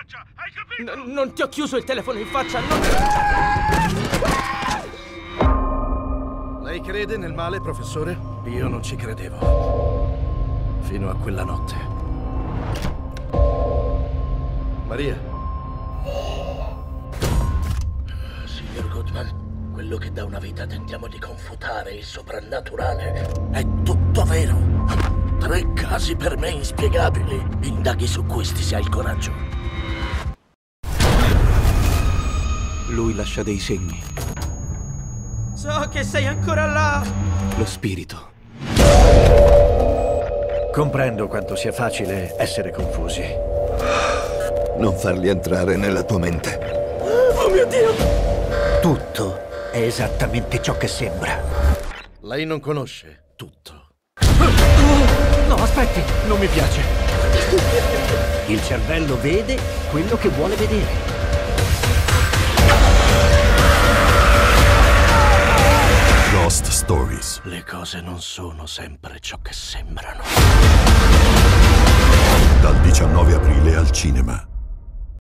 faccia, hai capito? Non ti ho chiuso il telefono in faccia, non... Lei crede nel male, professore? Io non ci credevo. Fino a quella notte. Maria. Signor Goodman, quello che da una vita tentiamo di confutare, il soprannaturale, è tutto vero. 3 casi per me inspiegabili. Indaghi su questi se hai il coraggio. Lui lascia dei segni. So che sei ancora là! Lo spirito. Comprendo quanto sia facile essere confusi. Non farli entrare nella tua mente. Oh mio Dio! Tutto è esattamente ciò che sembra. Lei non conosce tutto. No, aspetti, non mi piace. Il cervello vede quello che vuole vedere. Ghost Stories. Le cose non sono sempre ciò che sembrano. Dal 19 aprile al cinema.